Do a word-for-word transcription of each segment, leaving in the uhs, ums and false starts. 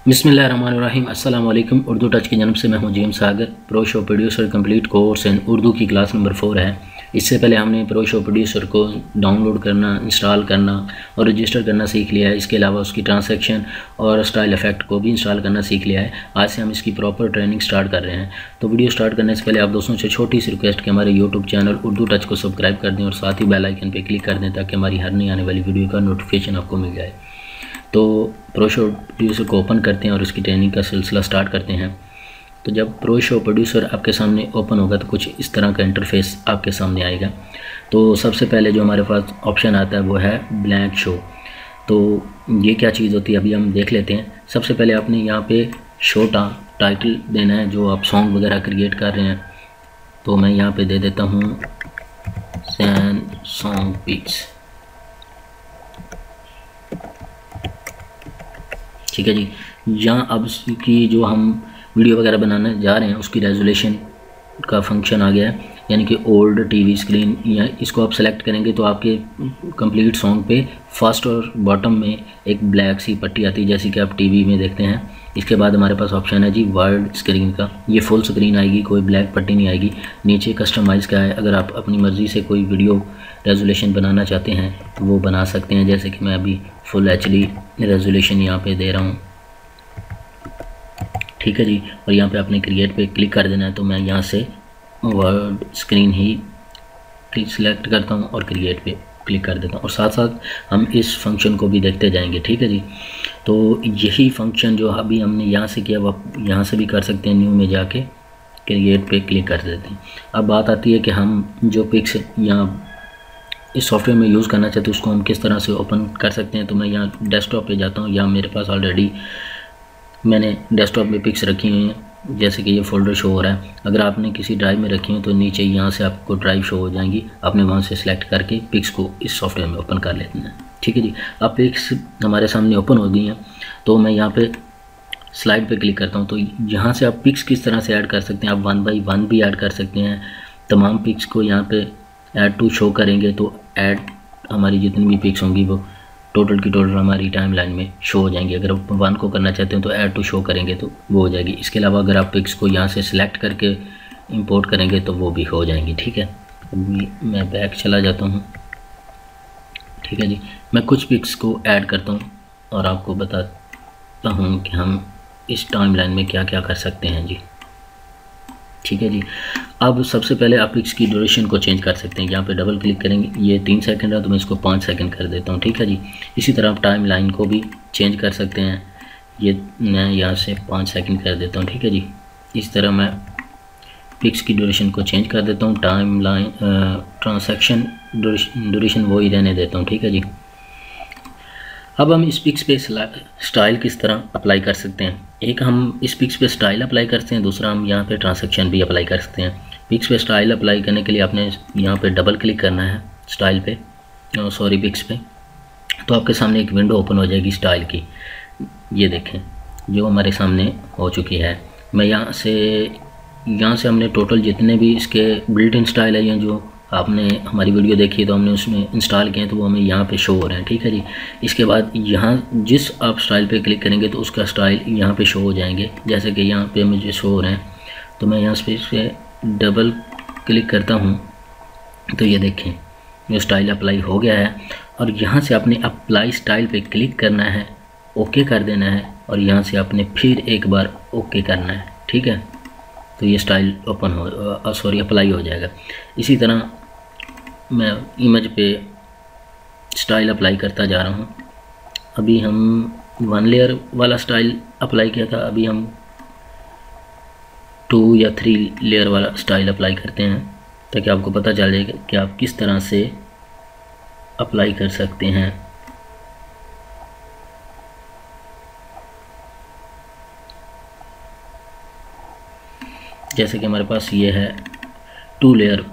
बिस्मिल्लाहिर्रहमानिर्रहीम। अस्सलाम वालेकुम। उर्दू टच की जन्म से मैं हूं GM Sagar. Pro show producer complete course and Urdu की क्लास नंबर फोर है। इससे पहले हमने प्रो शो प्रोड्यूसर को डाउनलोड करना, इंस्टॉल करना और रजिस्टर करना सीख लिया है। इसके अलावा उसकी ट्रांसैक्शन और स्टाइल इफेक्ट को भी इंस्टॉल करना सीख लिया है। आज से हम इसकी प्रॉपर ट्रेनिंग स्टार्ट कर रहे हैं। तो वीडियो स्टार्ट करने से पहले आप दोस्तों से छोटी सी रिक्वेस्ट कि हमारे यूट्यूब चैनल उर्दू टच को सब्सक्राइब कर दें और साथ ही बेल आइकन पर क्लिक कर दें ताकि हमारी हर नई आने वाली वीडियो का नोटिफिकेशन आपको मिल जाए। तो प्रो शो प्रोड्यूसर को ओपन करते हैं और इसकी ट्रेनिंग का सिलसिला स्टार्ट करते हैं। तो जब प्रो शो प्रोड्यूसर आपके सामने ओपन होगा तो कुछ इस तरह का इंटरफेस आपके सामने आएगा। तो सबसे पहले जो हमारे पास ऑप्शन आता है वो है ब्लैंक शो। तो ये क्या चीज़ होती है अभी हम देख लेते हैं। सबसे पहले आपने यहाँ पे शो टा टाइटल देना है जो आप सॉन्ग वगैरह क्रिएट कर रहे हैं। तो मैं यहाँ पे दे देता हूँ सैन सॉन्ग पिक्स। ठीक है जी। यहाँ अब की जो हम वीडियो वगैरह बनाने जा रहे हैं उसकी रेजोल्यूशन का फंक्शन आ गया है, यानी कि ओल्ड टीवी स्क्रीन। या इसको आप सेलेक्ट करेंगे तो आपके कंप्लीट सॉन्ग पे फर्स्ट और बॉटम में एक ब्लैक सी पट्टी आती है जैसे कि आप टीवी में देखते हैं। इसके बाद हमारे पास ऑप्शन है जी वर्ल्ड स्क्रीन का। ये फुल स्क्रीन आएगी, कोई ब्लैक पट्टी नहीं आएगी। नीचे कस्टमाइज़ का है, अगर आप अपनी मर्ज़ी से कोई वीडियो रेजोल्यूशन बनाना चाहते हैं तो वो बना सकते हैं। जैसे कि मैं अभी फुल एच डी रेजोल्यूशन यहाँ पे दे रहा हूँ। ठीक है जी। और यहाँ पे आपने क्रिएट पे क्लिक कर देना है। तो मैं यहाँ से वर्ल्ड स्क्रीन ही सिलेक्ट करता हूँ और क्रिएट पे क्लिक कर देता हूँ और साथ साथ हम इस फंक्शन को भी देखते जाएंगे। ठीक है जी। तो यही फंक्शन जो अभी हमने यहाँ से किया वो यहाँ से भी कर सकते हैं। न्यू में जाके क्रिएट पे क्लिक कर देते हैं। अब बात आती है कि हम जो पिक्स यहाँ इस सॉफ्टवेयर में यूज़ करना चाहते हैं उसको हम किस तरह से ओपन कर सकते हैं। तो मैं यहाँ डेस्कटॉप पे जाता हूँ। यहाँ मेरे पास ऑलरेडी मैंने डेस्कटॉप में पिक्स रखी हुई हैं, जैसे कि ये फ़ोल्डर शो हो रहा है। अगर आपने किसी ड्राइव में रखी हो तो नीचे यहाँ से आपको ड्राइव शो हो जाएंगी। आपने वहाँ से सिलेक्ट करके पिक्स को इस सॉफ्टवेयर में ओपन कर लेते हैं। ठीक है जी। अब पिक्स हमारे सामने ओपन हो गई हैं। तो मैं यहाँ पे स्लाइड पे क्लिक करता हूँ। तो यहाँ से आप पिक्स किस तरह से ऐड कर सकते हैं। आप वन बाई वन भी ऐड कर सकते हैं। तमाम पिक्स को यहाँ पे ऐड टू शो करेंगे तो ऐड हमारी जितनी भी पिक्स होंगी वो टोटल की टोटल हमारी टाइम लाइन में शो हो जाएंगी। अगर आप वन को करना चाहते हैं तो ऐड टू शो करेंगे तो वो हो जाएगी। इसके अलावा अगर आप पिक्स को यहाँ से सिलेक्ट करके इंपोर्ट करेंगे तो वो भी हो जाएंगी। ठीक है। अभी मैं बैक चला जाता हूँ। ठीक है जी। मैं कुछ पिक्स को ऐड करता हूँ और आपको बताता हूँ कि हम इस टाइम लाइन में क्या क्या कर सकते हैं जी। ठीक है जी। अब सबसे पहले आप पिक्स की ड्यूरेशन को चेंज कर सकते हैं। यहाँ पे डबल क्लिक करेंगे, ये तीन सेकंड है तो मैं इसको पाँच सेकंड कर देता हूँ। ठीक है जी। इसी तरह आप टाइम लाइन को भी चेंज कर सकते हैं। ये मैं यहाँ से पाँच सेकंड कर देता हूँ। ठीक है जी। इस तरह मैं पिक्स की ड्यूरेशन को चेंज कर देता हूँ। टाइम लाइन ट्रांसैक्शन ड्यूरेशन वही रहने देता हूँ। ठीक है जी। अब हम इस पिक्स पे स्टाइल किस तरह अप्लाई कर सकते हैं। एक हम इस पिक्स पे स्टाइल अप्लाई करते हैं, दूसरा हम यहाँ पे ट्रांसैक्शन भी अप्लाई कर सकते हैं। पिक्स पे स्टाइल अप्लाई करने के लिए आपने यहाँ पे डबल क्लिक करना है स्टाइल पे, सॉरी पिक्स पे। तो आपके सामने एक विंडो ओपन हो जाएगी स्टाइल की। ये देखें जो हमारे सामने हो चुकी है। मैं यहाँ से यहाँ से हमने टोटल जितने भी इसके बिल्ट इन स्टाइल है या जो आपने हमारी वीडियो देखी तो हमने उसमें इंस्टॉल किए हैं तो वो हमें यहाँ पे शो हो रहे हैं। ठीक है जी। इसके बाद यहाँ जिस आप स्टाइल पे क्लिक करेंगे तो उसका स्टाइल यहाँ पे शो हो जाएंगे, जैसे कि यहाँ पे मुझे शो हो रहे हैं। तो मैं यहाँ पे इस पर डबल क्लिक करता हूँ तो ये देखें ये स्टाइल अप्लाई हो गया है। और यहाँ से आपने अप्लाई स्टाइल पे क्लिक करना है, ओके कर देना है और यहाँ से आपने फिर एक बार ओके करना है। ठीक है। तो ये स्टाइल ओपन हो सॉरी अप्लाई हो जाएगा। इसी तरह मैं इमेज पे स्टाइल अप्लाई करता जा रहा हूँ। अभी हम वन लेयर वाला स्टाइल अप्लाई किया था, अभी हम टू या थ्री लेयर वाला स्टाइल अप्लाई करते हैं ताकि आपको पता चल जाएगा कि आप किस तरह से अप्लाई कर सकते हैं। जैसे कि हमारे पास ये है टू लेयर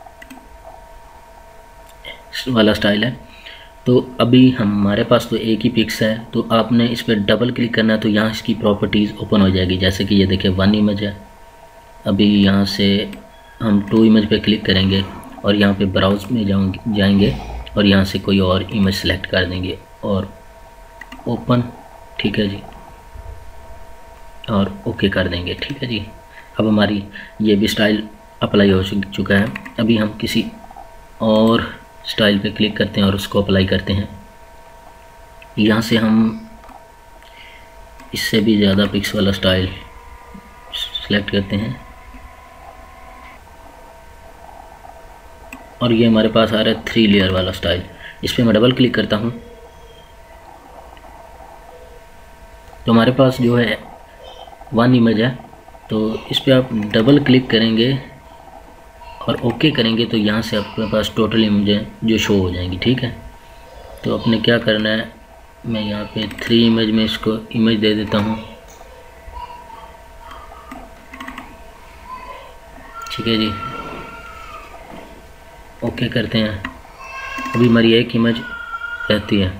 वाला स्टाइल है। तो अभी हमारे पास तो एक ही पिक्स है तो आपने इस पर डबल क्लिक करना है तो यहाँ इसकी प्रॉपर्टीज़ ओपन हो जाएगी। जैसे कि ये देखिए वन इमेज है। अभी यहाँ से हम टू इमेज पे क्लिक करेंगे और यहाँ पे ब्राउज में जाऊँगे जाएंगे और यहाँ से कोई और इमेज सेलेक्ट कर देंगे और ओपन। ठीक है जी। और ओके कर देंगे। ठीक है जी, अब हमारी ये भी स्टाइल अप्लाई हो चुका है। अभी हम किसी और स्टाइल पे क्लिक करते हैं और उसको अप्लाई करते हैं। यहाँ से हम इससे भी ज़्यादा पिक्स वाला स्टाइल सेलेक्ट करते हैं और ये हमारे पास आ रहा है थ्री लेयर वाला स्टाइल। इस पर मैं डबल क्लिक करता हूँ तो हमारे पास जो है वन इमेज है। तो इस पर आप डबल क्लिक करेंगे और ओके करेंगे तो यहाँ से आपके पास टोटल इमेजें जो शो हो जाएंगी। ठीक है, तो आपने क्या करना है, मैं यहाँ पे थ्री इमेज में इसको इमेज दे देता हूँ। ठीक है जी, ओके करते हैं। अभी हमारी एक इमेज रहती है।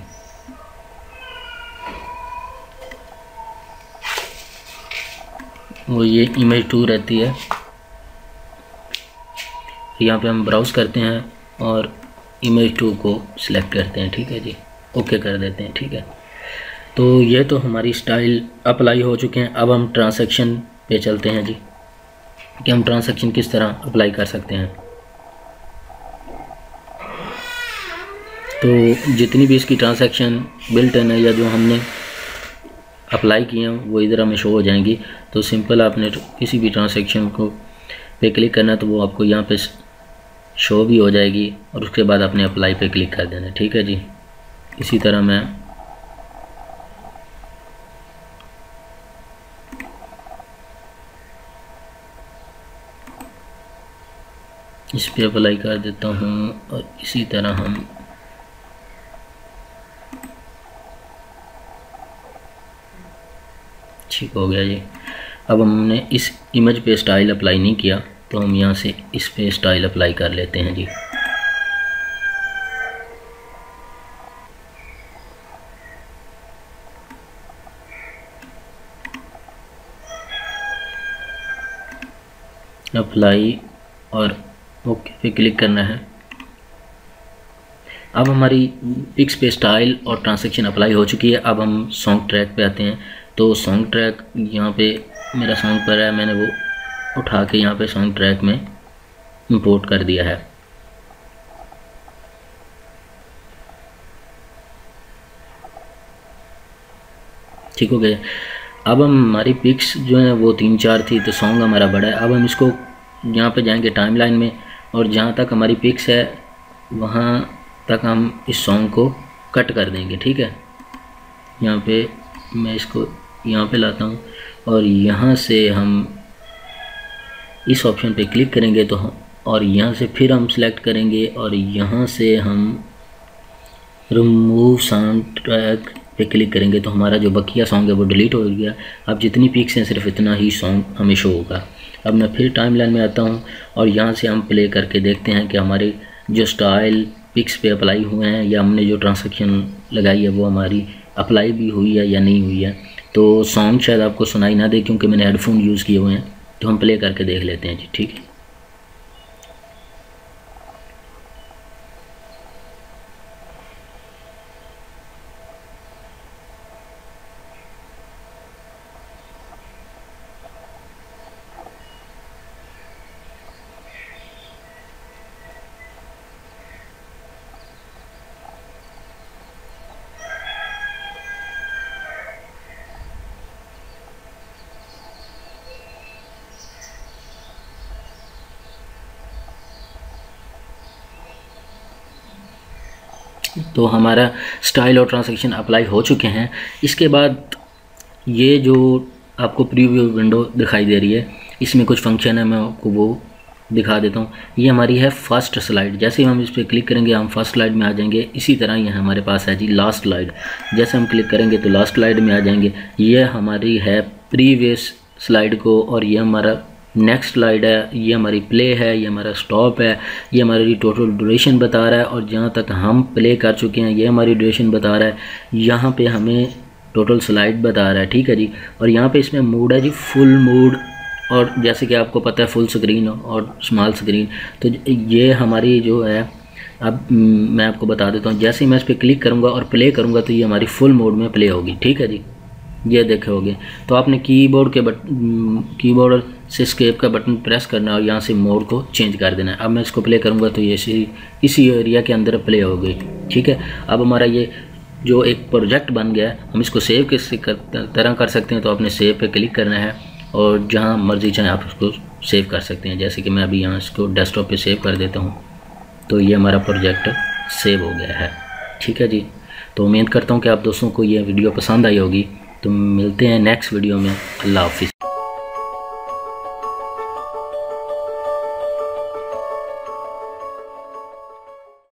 वो ये इमेज टू रहती है। यहाँ पे हम ब्राउज़ करते हैं और इमेज टू को सिलेक्ट करते हैं। ठीक है जी, ओके कर देते हैं। ठीक है, तो ये तो हमारी स्टाइल अप्लाई हो चुके हैं। अब हम ट्रांसैक्शन पे चलते हैं जी, कि हम ट्रांसैक्शन किस तरह अप्लाई कर सकते हैं। तो जितनी भी इसकी ट्रांसैक्शन बिल्ट इन है या जो हमने अप्लाई किए हैं वो इधर हमें शो हो जाएंगी। तो सिंपल आपने किसी भी ट्रांसैक्शन को पे क्लिक करना है तो वो आपको यहाँ पे शो भी हो जाएगी और उसके बाद आपने अप्लाई पे क्लिक कर देना है। ठीक है जी, इसी तरह मैं इस पे अप्लाई कर देता हूँ और इसी तरह हम ठीक हो गया जी। अब हमने इस इमेज पे स्टाइल अप्लाई नहीं किया तो हम यहाँ से इस पे स्टाइल अप्लाई कर लेते हैं जी। अप्लाई और ओके पे क्लिक करना है। अब हमारी पिक्स पे स्टाइल और ट्रांसैक्शन अप्लाई हो चुकी है। अब हम सॉन्ग ट्रैक पे आते हैं। तो सॉन्ग ट्रैक यहाँ पे मेरा सॉन्ग पर है, मैंने वो उठा के यहाँ पे सॉन्ग ट्रैक में इंपोर्ट कर दिया है। ठीक हो गया। अब हम हमारी पिक्स जो है वो तीन चार थी तो सॉन्ग हमारा बड़ा है। अब हम इसको यहाँ पे जाएंगे टाइमलाइन में और जहाँ तक हमारी पिक्स है वहाँ तक हम इस सॉन्ग को कट कर देंगे। ठीक है, यहाँ पे मैं इसको यहाँ पे लाता हूँ और यहाँ से हम इस ऑप्शन पे क्लिक करेंगे तो हम और यहाँ से फिर हम सेलेक्ट करेंगे और यहाँ से हम रिमूव साउंड ट्रैक पे क्लिक करेंगे तो हमारा जो बकिया सॉन्ग है वो डिलीट हो गया। अब जितनी पिक्स हैं सिर्फ इतना ही सॉन्ग हमें शो होगा। अब मैं फिर टाइमलाइन में आता हूँ और यहाँ से हम प्ले करके देखते हैं कि हमारे जो स्टाइल पिक्स पे अप्लाई हुए हैं या हमने जो ट्रांसैक्शन लगाई है वो हमारी अप्लाई भी हुई है या नहीं हुई है। तो सॉन्ग शायद आपको सुनाई ना दे क्योंकि मैंने हेडफोन यूज़ किए हुए हैं, तो हम प्ले करके देख लेते हैं जी। ठीक है, तो हमारा स्टाइल और ट्रांसैक्शन अप्लाई हो चुके हैं। इसके बाद ये जो आपको प्रीव्यू विंडो दिखाई दे रही है इसमें कुछ फंक्शन है, मैं आपको वो दिखा देता हूँ। ये हमारी है फर्स्ट स्लाइड। जैसे ही हम इस पर क्लिक करेंगे हम फर्स्ट स्लाइड में आ जाएंगे। इसी तरह ये हमारे पास है जी लास्ट स्लाइड। जैसे हम क्लिक करेंगे तो लास्ट स्लाइड में आ जाएंगे। ये हमारी है प्रीवियस स्लाइड को और ये हमारा नेक्स्ट स्लाइड है, ये हमारी प्ले है, ये हमारा स्टॉप है, ये हमारी टोटल ड्यूरेशन बता रहा है और जहाँ तक हम प्ले कर चुके हैं ये हमारी ड्यूरेशन बता रहा है। यहाँ पे हमें टोटल स्लाइड बता रहा है। ठीक है जी, और यहाँ पे इसमें मूड है जी फुल मूड, और जैसे कि आपको पता है फुल स्क्रीन और स्मॉल स्क्रीन। तो ये हमारी जो है, अब मैं आपको बता देता हूँ, जैसे ही मैं इस पर क्लिक करूँगा और प्ले करूँगा तो ये हमारी फुल मोड में प्ले होगी। ठीक है जी, ये देखे होगे। तो आपने कीबोर्ड के बट कीबोर्ड से एस्केप का बटन प्रेस करना है और यहाँ से मोड को चेंज कर देना है। अब मैं इसको प्ले करूँगा तो ये इसी इसी एरिया के अंदर प्ले हो गई। ठीक है, अब हमारा ये जो एक प्रोजेक्ट बन गया है, हम इसको सेव किस तरह कर सकते हैं। तो आपने सेव पे क्लिक करना है और जहाँ मर्जी चाहे आप उसको सेव कर सकते हैं। जैसे कि मैं अभी यहाँ इसको डेस्कटॉप पे सेव कर देता हूँ, तो ये हमारा प्रोजेक्ट सेव हो गया है। ठीक है जी, तो उम्मीद करता हूँ कि आप दोस्तों को ये वीडियो पसंद आई होगी। तो मिलते हैं नेक्स्ट वीडियो में। अल्लाह हाफिज़।